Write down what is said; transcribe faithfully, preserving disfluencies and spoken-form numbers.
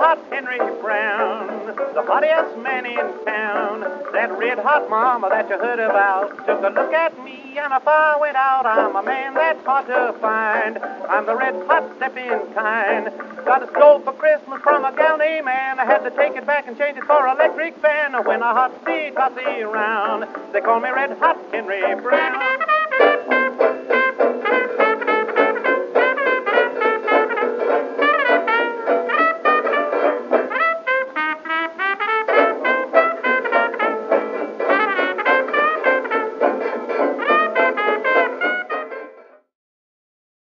hot Henry Brown, the funniest man in town. That red hot mama that you heard about took a look at me and a fire went out. I'm a man that's hard to find. I'm the red hot stepping kind. Got a stove for Christmas from a gal named Ann. I had to take it back and change it for an electric fan. When a hot seat got me around, they call me Red Hot Henry Brown.